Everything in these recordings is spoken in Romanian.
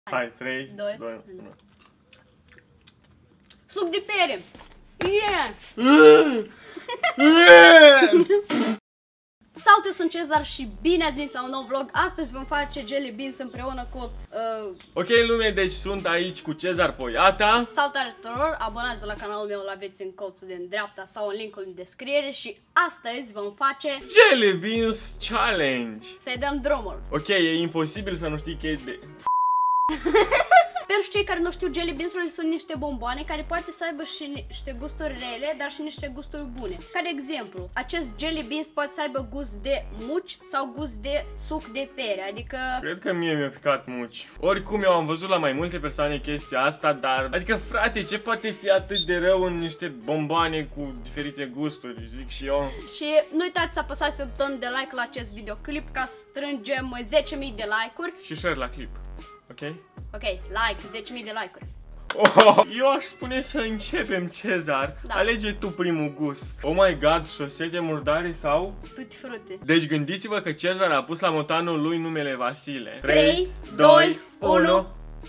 Hai, 3, 2, 1. Suc de pere! Yeah! Salut, eu sunt Cezar și bine ați venit la un nou vlog. Astăzi vom face jelly beans împreună cu... Ok, lume, deci sunt aici cu Cezar Poiata. Salutare tuturor, abonați-vă la canalul meu, l-aveți în colțul din dreapta sau în linkul în descriere. Și astăzi vom face... Jelly Beans Challenge. Să-i dăm drumul. Ok, e imposibil să nu știi chestii de... Pentru cei care nu știu, jelly beans-urile sunt niște bomboane care poate să aibă și niște gusturi rele, dar și niște gusturi bune. Ca de exemplu, acest jelly beans poate să aibă gust de muci sau gust de suc de pere, adică... Cred că mie mi-a picat muci. Oricum, eu am văzut la mai multe persoane chestia asta, dar... Adică, frate, ce poate fi atât de rău în niște bomboane cu diferite gusturi, zic și eu. Și nu uitați să apăsați pe butonul de like la acest videoclip ca să strângem 10.000 de like-uri. Și share la clip. Ok? Ok, like, 10.000 de like-uri. Oh, eu aș spune să începem, Cezar. Da. Alege tu primul gust. Oh my god, șosete murdare sau? Tutti frutti. Deci gândiți-vă că Cezar a pus la motanul lui numele Vasile. 3, 2, 1.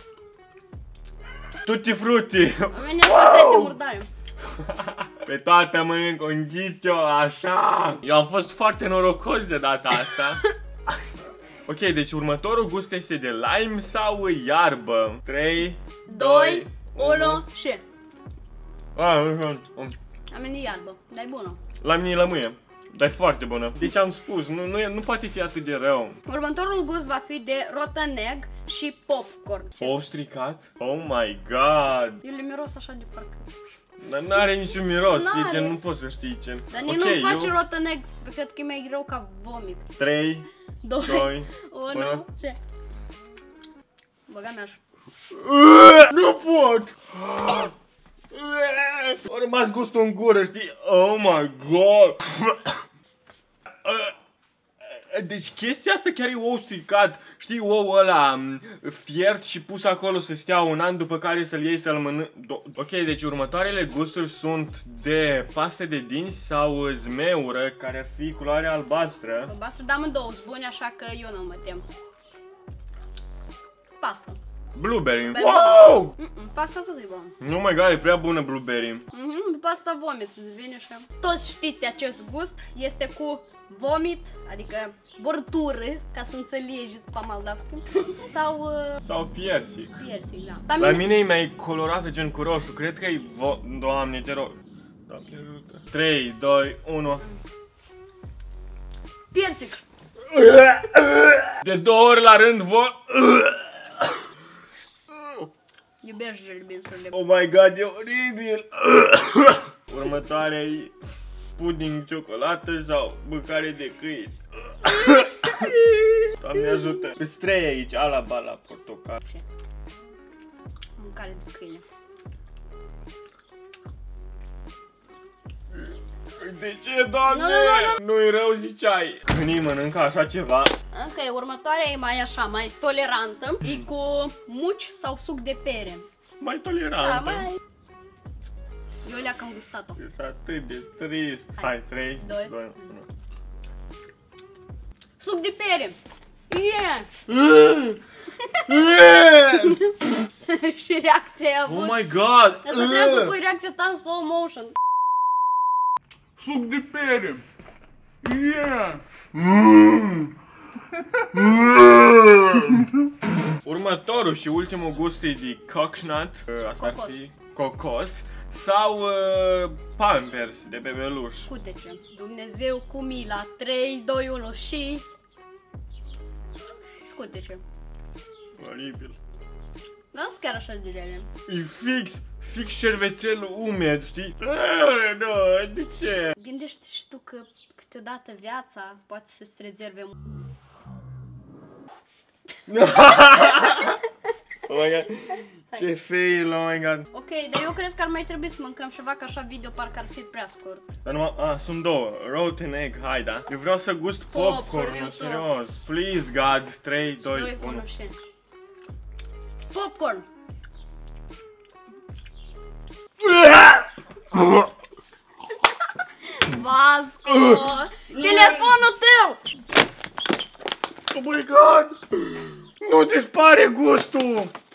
Tutti frutti. Am șosete murdare. Pe toate mănânc un ghiciu, așa. Eu am fost foarte norocos de data asta. Ok, deci următorul gust este de lime sau iarbă? 3, 2, 1 și... Am venit iarbă, dar e bună. La mine lămâie, dar e foarte bună. Deci am spus, nu poate fi atât de rău. Următorul gust va fi de rotten egg și popcorn. O stricat? Oh my god. Eu le miros așa de parcă. Dar n-are niciun miros, e gen, nu poți să știi ce. Dar nici nu-mi place rotten egg, cred că e mai rău ca vomit. 3, 2, 1 și... Băga mea așa. Nu pot! A rămas gustul în gură, știi? Oh my god! Deci chestia asta chiar e ou stricat. Știi, ou ăla fiert și pus acolo să stea un an, după care să-l iei să-l mănânci. Ok, deci următoarele gusturi sunt de paste de dinți sau zmeură, care ar fi culoarea albastră. Albastră, dar amândouă sunt bune, așa că eu nu mă tem. Pasta. Blueberry. Wow! Pasta tot e bună. Oh my god, e prea bună blueberry. După asta vomit, vine așa. Toți știți acest gust, este cu vomit, adică bordură, ca să înțelegeți pe moldavski. Sau piersic. Piersic, da. La mine e mai colorată gen cu roșu, cred că e Doamne, te rog. Doamne ajută. 3, 2, 1. Piersic. De 2 ori la rând Iubești jelly beans-urile. Oh my god, e oribil. Următoarea e pudding ciocolată sau mâncare de câini. Doamne ajută. Îți 3 aici, ala bala portocal. Mâncare de câine. De ce, Doamne? Nu-i rău, ziceai. Câinii mănâncă așa ceva. Ok, următoarea e mai așa, mai tolerantă. E cu muci sau suc de pere. Mai tolerantă. Da, mai... Eu le-am gustat-o. Este atât de trist. Hai, 3, 2, 1. Suc de pere. Yeah! Și reacția ai avut. Oh my god! Asta trebuie să pui reacția ta în slow motion. Suc de pere! Yeah! Următorul și ultimul gust e de coconut. Asta ar fi cocos. Sau Pampers de bebeluș. Scutece. Dumnezeu cu mila. 3, 2, 1 și... Scutece. Oribil. Dar nu sunt chiar așa de rele. E fix șervețelul umed, știi? Nu, de ce? Gândește și tu că câteodată viața poate să-ți rezerve Oh my god, ce fail, oh my god. Ok, dar eu cred că ar mai trebui să mâncăm ceva, că așa video parcă ar fi prea scurt. Dar numai, sunt două, rotten egg, hai, da? Eu vreau să gust popcorn, serios. Please, God, 3, 2, 1. Popcorn! Vasco! Telefonul tău! Oh my god! Nu dispare gustul!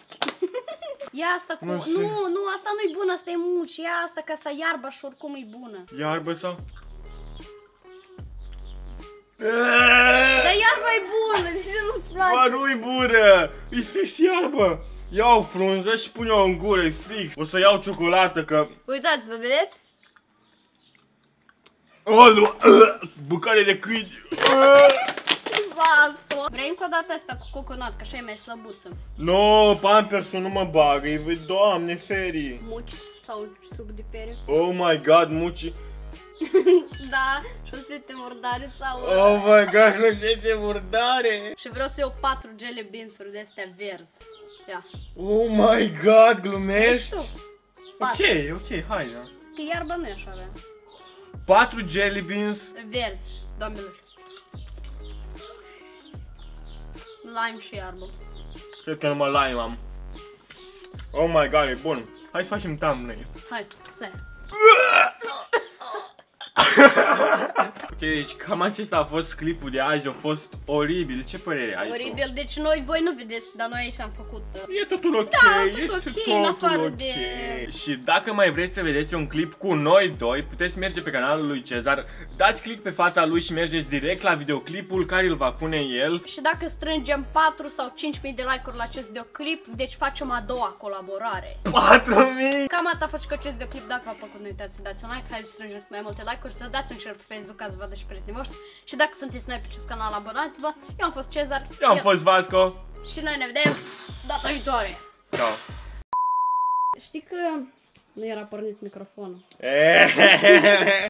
Ia asta cu... Nu știu. Nu, asta nu-i bună, asta e muci. Ia asta, că asta iarba și oricum e bună. Iarbă sau? Dar iarba e bună, de ce nu-ți place? Bă, nu-i bună! E fix iarbă! Iau frunză și pune-o în gură, e fix. O să iau ciocolată, că... Uitați-vă, vedeți? Oh, nu! Bucare de câini! Vasto. Vrei încă o dată asta cu coconut, că așa e mai slăbuță. No, Pampersul nu mă bagă, e doamne ferii. Muci sau suc de pere. Oh my god, muci. Da, șosete murdare sau... Oh my god, șosete murdare. Și vreau să iau 4 jelly beans-uri de astea verzi. Ia. Oh my god, Ești glumești? tu. Ok, hai, da. Că iarba nu e așa avea. 4 jelly beans. Verzi, doamnelor. Lime și iarbă. Cred că numai lime am. Oh my god, e bun. Hai să facem thumbnail. Hai, plec. Ok, deci cam acesta a fost clipul de azi, a fost oribil. Ce părere ai tu? Oribil, deci voi nu vedeți, dar noi aici am făcut. E totul ok, Da, este tot ok, totul în afară ok. de- Și dacă mai vreți să vedeți un clip cu noi doi, puteți merge pe canalul lui Cezar, dați click pe fața lui și mergeți direct la videoclipul care îl va pune el. Și dacă strângem 4 sau 5.000 de like-uri la acest videoclip, deci facem a doua colaborare. 4000! Cam atât a fost și cu acest videoclip, dacă v-a plăcut, nu uitați să dați un like, hai să strângem mai multe like-uri, să dați un share pe Facebook ca să vadă și prietenii voștri. Și dacă sunteți noi pe acest canal, abonați-vă. Eu am fost Cezar. Eu am fost Vasco. Și noi ne vedem data viitoare. Ciao. Știi că nu era pornit microfonul.